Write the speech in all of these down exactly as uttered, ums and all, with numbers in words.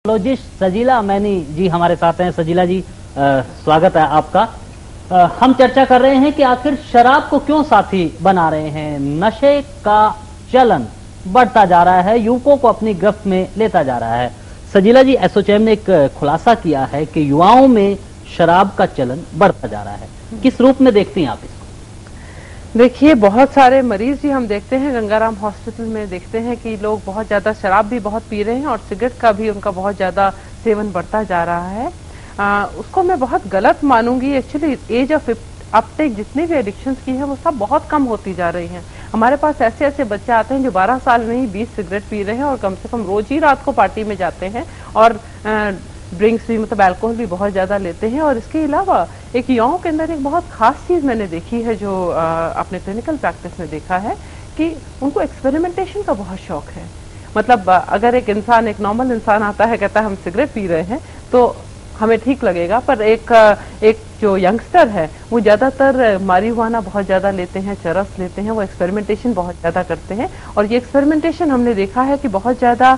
Sexologist सजीला many जी हमारे साथ हैं। सजीला जी, आ, स्वागत है आपका। आ, हम चर्चा कर रहे हैं कि आखिर शराब को क्यों साथी बना रहे हैं। नशे का चलन बढ़ता जा रहा है, युवकों को अपनी गिरफ्त में लेता जा रहा है। सजीला जी, एसोचैम ने एक खुलासा किया है कि युवाओं में शराब का चलन बढ़ता जा रहा है। किस रूप में देखती हैं आप इसको? देखिए, बहुत सारे मरीज जी हम देखते हैं गंगाराम हॉस्पिटल में, देखते हैं कि लोग बहुत ज्यादा शराब भी बहुत पी रहे हैं और सिगरेट का भी उनका बहुत ज्यादा सेवन बढ़ता जा रहा है। आ, उसको मैं बहुत गलत मानूंगी। एक्चुअली एज ऑफ अपटेक जितनी भी एडिक्शंस की है वो सब बहुत कम होती जा रही हैं। हमारे पास ऐसे ऐसे बच्चे आते हैं जो बारह साल में ही बीस सिगरेट पी रहे हैं और कम से कम रोज ही रात को पार्टी में जाते हैं और आ, ड्रिंक्स भी, मतलब अल्कोहल भी बहुत ज्यादा लेते हैं। और इसके अलावा एक युवाओं के अंदर एक बहुत खास चीज मैंने देखी है जो आ, अपने क्लिनिकल प्रैक्टिस में देखा है कि उनको एक्सपेरिमेंटेशन का बहुत शौक है। मतलब अगर एक इंसान, एक नॉर्मल इंसान आता है, कहता है हम सिगरेट पी रहे हैं तो हमें ठीक लगेगा, पर एक एक जो यंगस्टर है वो ज्यादातर मारिजुआना बहुत ज्यादा लेते हैं, चरस लेते हैं, वो एक्सपेरिमेंटेशन बहुत ज्यादा करते हैं। और ये एक्सपेरिमेंटेशन हमने देखा है कि बहुत ज्यादा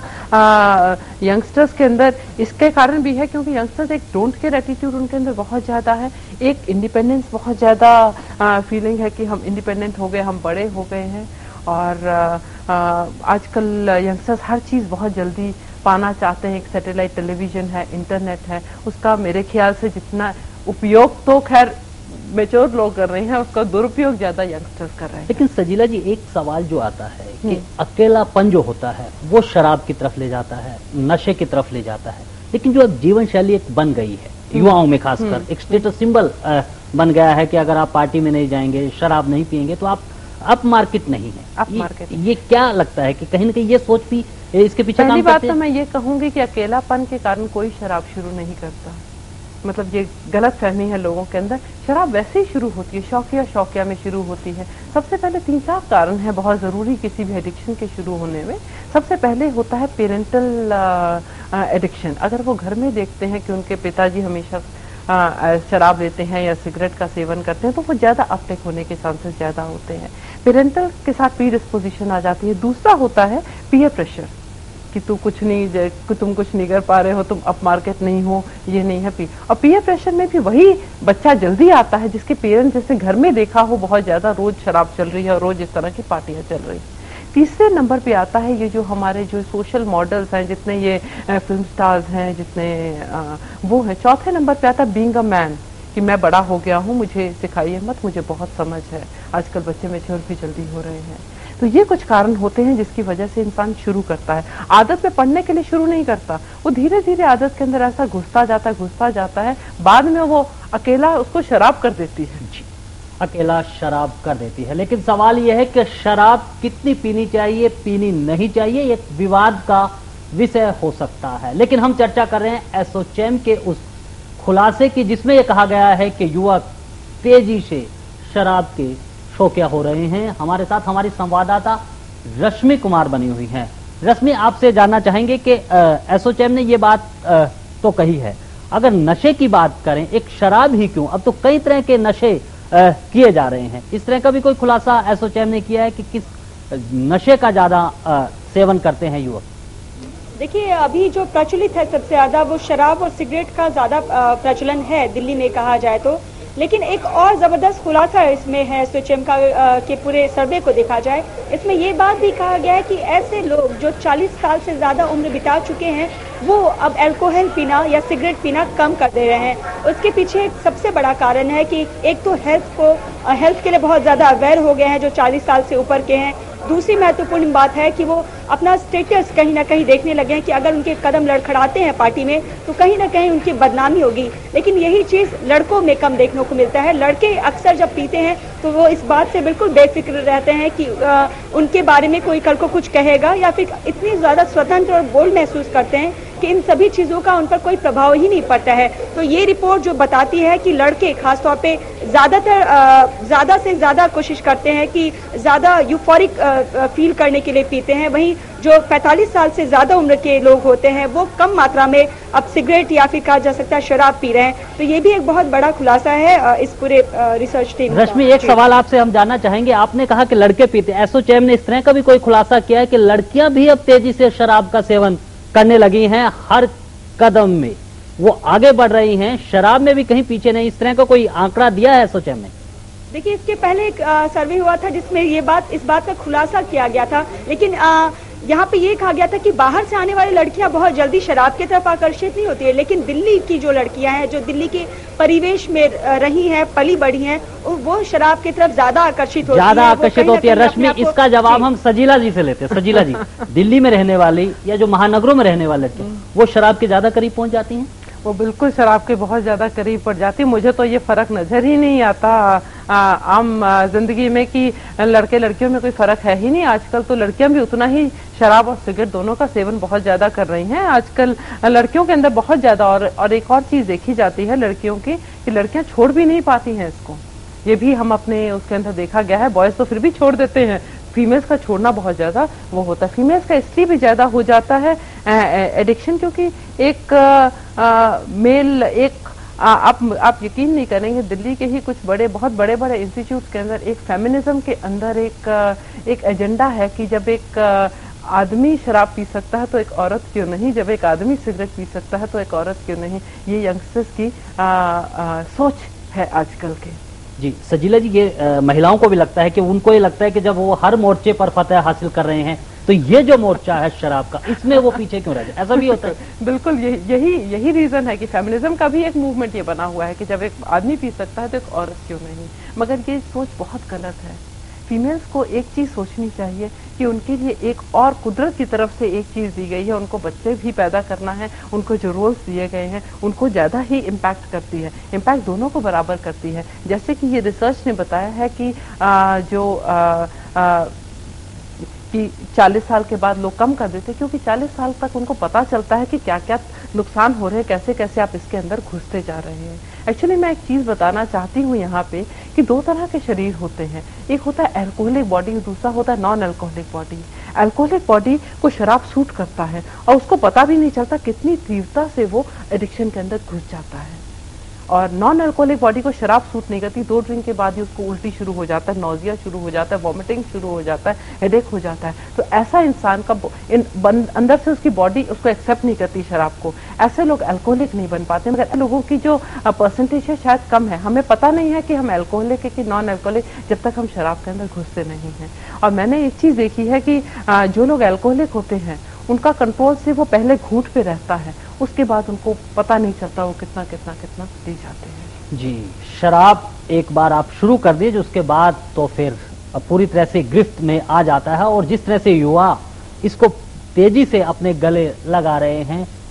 यंगस्टर्स के अंदर इसके कारण भी है क्योंकि यंगस्टर्स एक डोंट केयर एटीट्यूड उनके अंदर बहुत ज्यादा है। एक इंडिपेंडेंस बहुत ज्यादा फीलिंग है कि हम इंडिपेंडेंट हो गए, हम बड़े हो गए हैं। और आ, आ, आजकल यंगस्टर्स हर चीज बहुत जल्दी पाना चाहते हैं। एक सैटेलाइट टेलीविजन है, इंटरनेट है, उसका मेरे ख्याल से जितना उपयोग तो खैर मेच्योर लोग कर रहे हैं, उसका दुरुपयोग ज्यादा यंगस्टर्स कर रहे हैं। लेकिन सजीला जी, एक सवाल जो आता है कि अकेलापन जो होता है वो शराब की तरफ ले जाता है, नशे की तरफ ले जाता है। लेकिन जो अब जीवन शैली एक बन गई है युवाओं में, खासकर एक स्टेटस सिंबल बन गया है कि अगर आप पार्टी में नहीं जाएंगे, शराब नहीं पिएंगे तो आप अप मार्केट नहीं है। अप मार्केट ये, ये क्या लगता है कि कहीं ना कहीं ये सोच भी इसके पीछे पहली काम बात करते तो मैं ये कहूंगी कि अकेलापन के कारण कोई शराब शुरू नहीं करता। मतलब ये गलत फहमी है लोगों के अंदर। शराब वैसे ही शुरू होती है, शौकिया शौकिया में शुरू होती है। सबसे पहले तीन चार कारण है बहुत जरूरी किसी भी एडिक्शन के शुरू होने में। सबसे पहले होता है पेरेंटल एडिक्शन। अगर वो घर में देखते हैं कि उनके पिताजी हमेशा आ, शराब लेते हैं या सिगरेट का सेवन करते हैं तो वो ज्यादा अपटेक होने के चांसेस ज्यादा होते हैं। पेरेंटल के साथ पी डिस्पोजिशन आ जाती है। दूसरा होता है पीयर प्रेशर कि तू कुछ नहीं, तुम कुछ नहीं कर पा रहे हो, तुम अप मार्केट नहीं हो, ये नहीं है पी। और पीयर प्रेशर में भी वही बच्चा जल्दी आता है जिसके पेरेंट्स जैसे घर में देखा हो बहुत ज्यादा रोज शराब चल रही है और रोज इस तरह की पार्टियां चल रही है। तीसरे नंबर पे आता है ये जो हमारे जो सोशल मॉडल्स हैं, जितने ये फिल्म स्टार्स हैं, जितने आ, वो है। चौथे नंबर पे आता है बीइंग अ मैन कि मैं बड़ा हो गया हूँ, मुझे सिखाइए मत, मुझे बहुत समझ है। आजकल बच्चे मैच्योर भी जल्दी हो रहे हैं। तो ये कुछ कारण होते हैं जिसकी वजह से इंसान शुरू करता है। आदत में पढ़ने के लिए शुरू नहीं करता, वो धीरे धीरे आदत के अंदर ऐसा घुसता जाता है घुसता जाता है बाद में वो अकेला उसको शराब कर देती है। अकेला शराब कर देती है। लेकिन सवाल यह है कि शराब कितनी पीनी चाहिए, पीनी नहीं चाहिए, एक विवाद का विषय हो सकता है। लेकिन हम चर्चा कर रहे हैं एसोचैम के उस खुलासे की जिसमें यह कहा गया है कि युवक तेजी से शराब के शौकिया हो रहे हैं। हमारे साथ हमारी संवाददाता रश्मि कुमार बनी हुई हैं। रश्मि, आपसे जानना चाहेंगे कि एसोचैम ने ये बात आ, तो कही है, अगर नशे की बात करें, एक शराब ही क्यों, अब तो कई तरह के नशे किए जा रहे हैं। इस तरह का भी कोई खुलासा एसोचैम ने किया है कि किस नशे का ज्यादा सेवन करते हैं युवक? देखिए, अभी जो प्रचलित है सबसे ज्यादा वो शराब और सिगरेट का ज्यादा प्रचलन है दिल्ली में कहा जाए तो। लेकिन एक और जबरदस्त खुलासा इसमें है एसोचैम का के पूरे सर्वे को देखा जाए, इसमें ये बात भी कहा गया है कि ऐसे लोग जो चालीस साल से ज्यादा उम्र बिता चुके हैं वो अब अल्कोहल पीना या सिगरेट पीना कम कर दे रहे हैं। उसके पीछे एक सबसे बड़ा कारण है कि एक तो हेल्थ को हेल्थ के लिए बहुत ज्यादा अवेयर हो गए हैं जो चालीस साल से ऊपर के हैं। दूसरी महत्वपूर्ण बात है कि वो अपना स्टेटस कहीं ना कहीं देखने लगे हैं कि अगर उनके कदम लड़खड़ाते हैं पार्टी में तो कहीं ना कहीं उनकी बदनामी होगी। लेकिन यही चीज लड़कों में कम देखने को मिलता है। लड़के अक्सर जब पीते हैं तो वो इस बात से बिल्कुल बेफिक्र रहते हैं कि आ, उनके बारे में कोई कल को कुछ कहेगा, या फिर इतनी ज्यादा स्वतंत्र और बोल्ड महसूस करते हैं कि इन सभी चीजों का उन पर कोई प्रभाव ही नहीं पड़ता है। तो ये रिपोर्ट जो बताती है कि लड़के खासतौर पे ज्यादातर ज्यादा से ज्यादा कोशिश करते हैं कि ज्यादा यूफोरिक फील करने के लिए पीते हैं, वहीं जो पैंतालीस साल से ज्यादा उम्र के लोग होते हैं वो कम मात्रा में अब सिगरेट या फिर कहा जा सकता है शराब पी रहे हैं। तो ये भी एक बहुत बड़ा खुलासा है इस पूरे रिसर्च टीम। रश्मि, एक सवाल आपसे हम जानना चाहेंगे, आपने कहा कि लड़के पीते, एसोचैम ने इस तरह का भी कोई खुलासा किया है कि लड़कियां भी अब तेजी से शराब का सेवन करने लगी हैं? हर कदम में वो आगे बढ़ रही हैं, शराब में भी कहीं पीछे नहीं। इस तरह का कोई आंकड़ा दिया है एसोचैम ने? देखिए, इसके पहले एक सर्वे हुआ था जिसमें ये बात इस बात का खुलासा किया गया था, लेकिन आ, यहाँ पे ये कहा गया था कि बाहर से आने वाली लड़कियां बहुत जल्दी शराब की तरफ आकर्षित नहीं होती है, लेकिन दिल्ली की जो लड़कियां हैं, जो दिल्ली के परिवेश में रही हैं, पली बढ़ी हैं, वो शराब की तरफ ज्यादा आकर्षित होती है, ज्यादा आकर्षित होती है। रश्मि, इसका जवाब हम सजीला जी से लेते हैं। सजीला जी, दिल्ली में रहने वाली या जो महानगरों में रहने वाले लड़के, वो शराब के ज्यादा करीब पहुंच जाती हैं? वो बिल्कुल शराब के बहुत ज्यादा करीब पड़ जाती है। मुझे तो ये फर्क नजर ही नहीं आता आम जिंदगी में कि लड़के लड़कियों में कोई फर्क है ही नहीं। आजकल तो लड़कियां भी उतना ही शराब और सिगरेट दोनों का सेवन बहुत ज्यादा कर रही हैं। आजकल लड़कियों के अंदर बहुत ज्यादा और, और एक और चीज देखी जाती है लड़कियों की कि लड़कियां छोड़ भी नहीं पाती हैं इसको। ये भी हम अपने उसके अंदर देखा गया है। बॉयज तो फिर भी छोड़ देते हैं, फीमेल्स का छोड़ना बहुत ज्यादा वो होता है। फीमेल्स का इसलिए भी ज्यादा हो जाता है एडिक्शन, क्योंकि एक आ, आ, मेल एक आ, आप आप यकीन नहीं करेंगे, दिल्ली के ही कुछ बड़े बहुत बड़े बड़े इंस्टीट्यूट के अंदर एक फेमिनिज्म के अंदर एक एक एजेंडा है कि जब एक आदमी शराब पी सकता है तो एक औरत क्यों नहीं, जब एक आदमी सिगरेट पी सकता है तो एक औरत क्यों नहीं। ये यंगस्टर्स की आ, आ, सोच है आजकल के। जी सजीला जी, ये आ, महिलाओं को भी लगता है कि उनको ये लगता है कि जब वो हर मोर्चे पर फतह हासिल कर रहे हैं तो ये जो मोर्चा है शराब का, इसमें वो पीछे क्यों रह जाए? ऐसा भी होता है। बिल्कुल यही यही रीजन है कि फेमिनिज्म का भी एक मूवमेंट ये बना हुआ है कि जब एक आदमी पी सकता है तो एक औरत क्यों नहीं। मगर ये सोच बहुत गलत है। फीमेल्स को एक चीज सोचनी चाहिए कि उनके लिए एक और कुदरत की तरफ से एक चीज दी गई है, उनको बच्चे भी पैदा करना है, उनको जो रोल्स दिए गए हैं उनको ज्यादा ही इम्पैक्ट करती है, इम्पैक्ट दोनों को बराबर करती है। जैसे कि ये रिसर्च ने बताया है कि आ, जो आ, आ, कि चालीस साल के बाद लोग कम कर देते, क्योंकि चालीस साल तक उनको पता चलता है कि क्या क्या नुकसान हो रहे हैं, कैसे कैसे आप इसके अंदर घुसते जा रहे हैं। एक्चुअली मैं एक चीज बताना चाहती हूँ यहाँ पे कि दो तरह के शरीर होते हैं, एक होता है अल्कोहलिक बॉडी, दूसरा होता है non alcoholic body. Alcoholic body को शराब सूट करता है और उसको पता भी नहीं चलता कितनी तीव्रता से वो एडिक्शन के अंदर घुस जाता है। और नॉन अल्कोहलिक बॉडी को शराब सूट नहीं करती, दो ड्रिंक के बाद ही उसको उल्टी शुरू हो जाता है, नौजिया शुरू हो जाता है, वॉमिटिंग शुरू हो जाता है, हेडेक हो जाता है। तो ऐसा इंसान का इन अंदर से उसकी बॉडी उसको एक्सेप्ट नहीं करती शराब को, ऐसे लोग अल्कोहलिक नहीं बन पाते। मगर लोगों की जो परसेंटेज है शायद कम है, हमें पता नहीं है कि हम अल्कोहलिक है कि नॉन अल्कोहलिक जब तक हम शराब के अंदर घुसते नहीं हैं। और मैंने एक चीज देखी है कि जो लोग अल्कोहलिक होते हैं उनका कंट्रोल से वो पहले घूंट पे रहता है, उसके बाद उनको पता नहीं चलता वो कितना कितना कितना पी जाते हैं। जी, शराब एक बार आप शुरू कर दीजिए, उसके बाद तो फिर पूरी तरह से गिरफ्त में आ जाता है। और जिस तरह से युवा इसको तेजी से अपने गले लगा रहे हैं,